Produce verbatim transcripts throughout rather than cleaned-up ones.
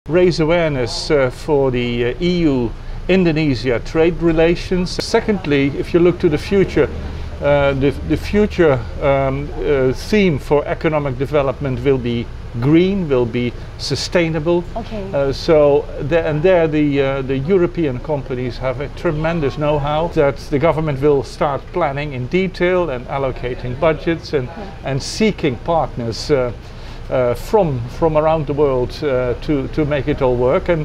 raise awareness uh, for the uh, E U-Indonesia trade relations. Secondly, if you look to the future, uh, the, the future um, uh, theme for economic development will be green, will be sustainable. Okay. Uh, so, the, and there the, uh, the European companies have a tremendous know-how that the government will start planning in detail and allocating budgets and, yeah. and seeking partners uh, uh, from, from around the world uh, to, to make it all work. And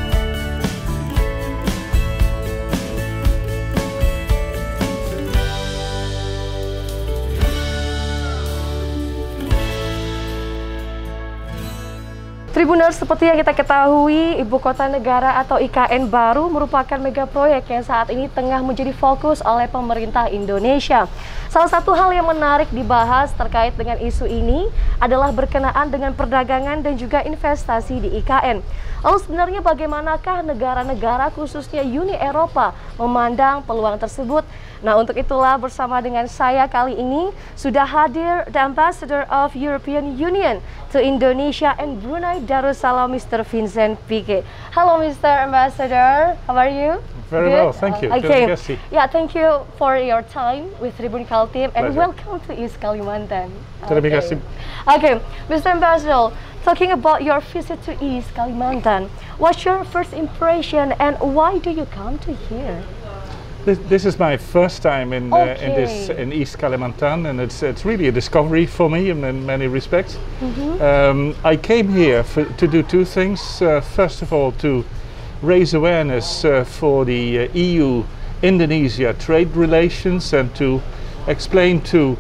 Tribuners, seperti yang kita ketahui, Ibu Kota Negara atau I K N baru merupakan mega proyek yang saat ini tengah menjadi fokus oleh pemerintah Indonesia. Salah satu hal yang menarik dibahas terkait dengan isu ini adalah berkenaan dengan perdagangan dan juga investasi di I K N. Lalu sebenarnya bagaimanakah negara-negara khususnya Uni Eropa memandang peluang tersebut? Nah, untuk itulah bersama dengan saya kali ini sudah hadir the Ambassador of European Union to Indonesia and Brunei Darussalam, Mister Vincent Pique. Hello, Mister Ambassador. How are you? Very Good? well, thank you. Okay. Good. Yeah, thank you for your time with Tribun Kaltim and Pleasure. welcome to East Kalimantan. Terima Okay. kasih. Okay, Mister Ambassador, talking about your visit to East Kalimantan, what's your first impression and why do you come to here? This, this is my first time in, Okay. uh, in this in East Kalimantan, and it's it's really a discovery for me in, in many respects. Mm-hmm. um, I came here for, to do two things. Uh, first of all, to raise awareness uh, for the uh, E U-Indonesia trade relations and to explain to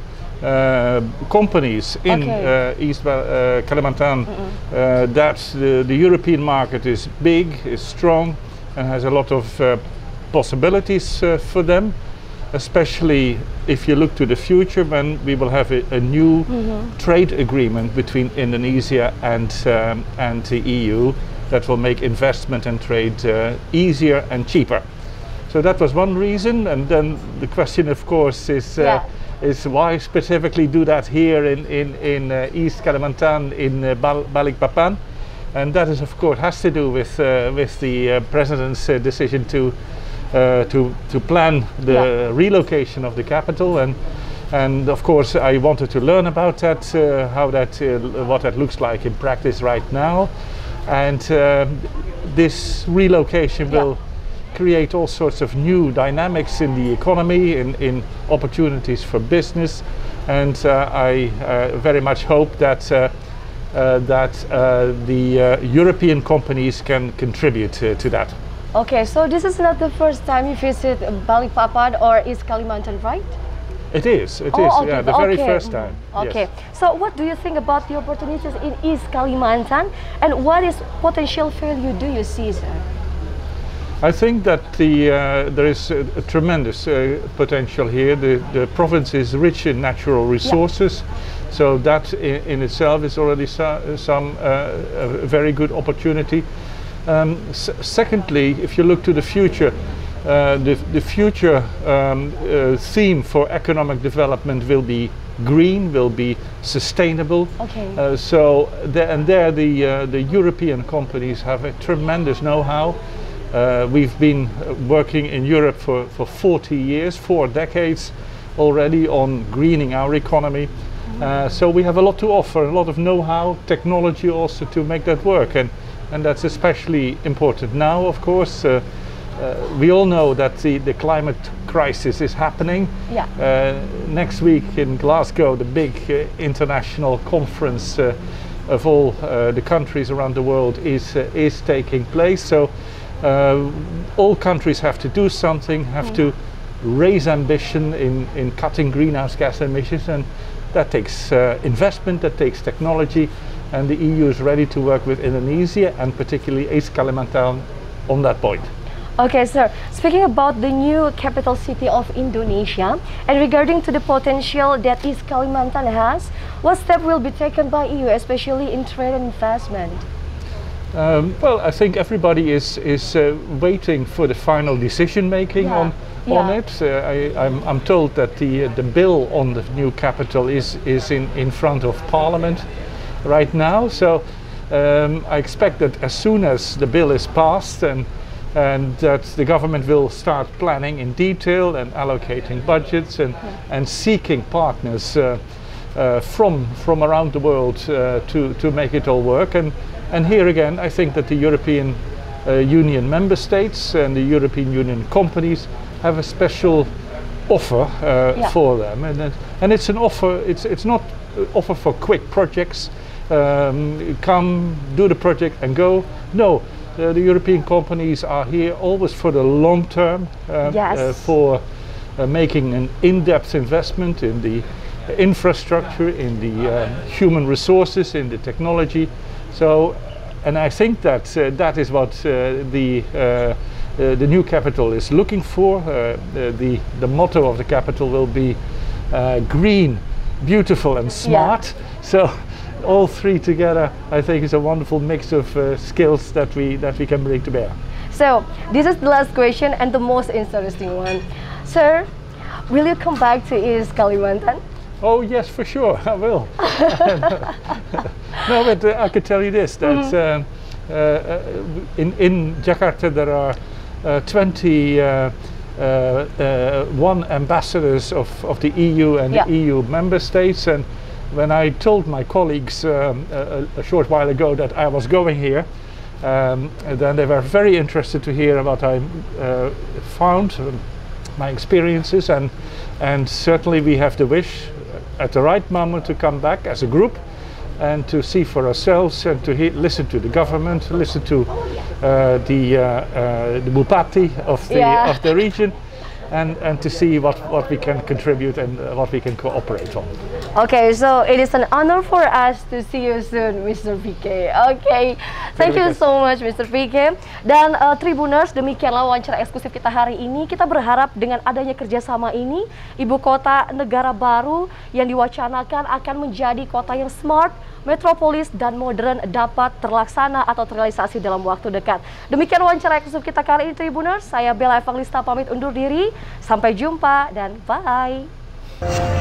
uh, companies in Okay. uh, East uh, Kalimantan Mm-mm. uh, that the, the European market is big, is strong, and has a lot of uh, possibilities uh, for them, especially if you look to the future when we will have a, a new Mm-hmm. trade agreement between Indonesia and um, and the E U that will make investment and trade uh, easier and cheaper. So that was one reason, and then the question, of course, is uh, Yeah. is why specifically do that here in in in uh, East Kalimantan in uh, Bal Balikpapan, and that is of course has to do with uh, with the uh, president's uh, decision to. Uh, to to plan the Yeah. relocation of the capital, and and of course I wanted to learn about that, uh, how that uh, what that looks like in practice right now, and uh, this relocation Yeah. will create all sorts of new dynamics in the economy, in in opportunities for business, and uh, I uh, very much hope that. Uh, uh, that uh, the uh, European companies can contribute uh, to that. Okay, so this is not the first time you visit Balikpapan or East Kalimantan, right? It is, it Oh, is, okay, yeah, the very okay. first time. Okay, Yes. so what do you think about the opportunities in East Kalimantan and what is potential value do you see, sir? I think that the, uh, there is a, a tremendous uh, potential here. The, the province is rich in natural resources, so that in, in itself is already so, some uh, a very good opportunity. Um, s secondly, if you look to the future, uh, the, the future um, uh, theme for economic development will be green, will be sustainable. Okay. Uh, so, the, and there the, uh, the European companies have a tremendous know-how. Uh, we've been uh, working in Europe for, for forty years, four decades already on greening our economy. Mm-hmm. uh, so we have a lot to offer, a lot of know-how, technology also to make that work. And And that's especially important now, of course. Uh, uh, we all know that the, the climate crisis is happening. Yeah. Uh, next week in Glasgow, the big uh, international conference uh, of all uh, the countries around the world is, uh, is taking place. So uh, all countries have to do something, have mm. to raise ambition in, in cutting greenhouse gas emissions, and that takes uh, investment, that takes technology. And the E U is ready to work with Indonesia and particularly East Kalimantan on that point. Okay, sir. Speaking about the new capital city of Indonesia and regarding to the potential that East Kalimantan has, what step will be taken by E U, especially in trade and investment? Um, well, I think everybody is is uh, waiting for the final decision making Yeah. on on Yeah. it. Uh, I, I'm, I'm told that the uh, the bill on the new capital is is in in front of Parliament right now. So Um, I expect that as soon as the bill is passed and and that the government will start planning in detail and allocating budgets and, yeah. and seeking partners uh, uh, from from around the world uh, to, to make it all work. And, and here again, I think that the European uh, Union member states and the European Union companies have a special offer uh, yeah. for them. And, and it's an offer, it's, it's not an offer for quick projects, um, come, do the project and go. No. Uh, the European companies are here always for the long term, um, yes. uh, for uh, making an in-depth investment in the uh, infrastructure, in the um, human resources, in the technology. So, and I think that uh, that is what uh, the uh, uh, the new capital is looking for. Uh, the the motto of the capital will be uh, green, beautiful, and smart. Yeah. So. All three together, I think, is a wonderful mix of uh, skills that we that we can bring to bear. So this is the last question and the most interesting one, sir. Will you come back to East Kalimantan? Oh yes, for sure, I will. No, but uh, I could tell you this: that mm-hmm. uh, uh, in in Jakarta there are uh, twenty. Uh, Uh, uh, one ambassadors of, of the E U and yeah. the E U member states, and when I told my colleagues um, a, a short while ago that I was going here, um, then they were very interested to hear what I uh, found, um, my experiences, and and certainly we have the wish at the right moment to come back as a group and to see for ourselves and to he listen to the government, listen to uh, the, uh, uh, the Bupati of the, yeah. of the region, and, and to see what, what we can contribute and uh, what we can cooperate on. Okay, so it is an honor for us to see you soon, Mister P K. Okay, thank you so much, Mister P K. Dan uh, Tribuners, demikianlah wawancara eksklusif kita hari ini. Kita berharap dengan adanya kerjasama ini, ibu kota negara baru yang diwacanakan akan menjadi kota yang smart, metropolis dan modern dapat terlaksana atau terrealisasi dalam waktu dekat. Demikian wawancara eksklusif kita kali ini, Tribuners. Saya Bella Evangelista pamit undur diri. Sampai jumpa dan bye.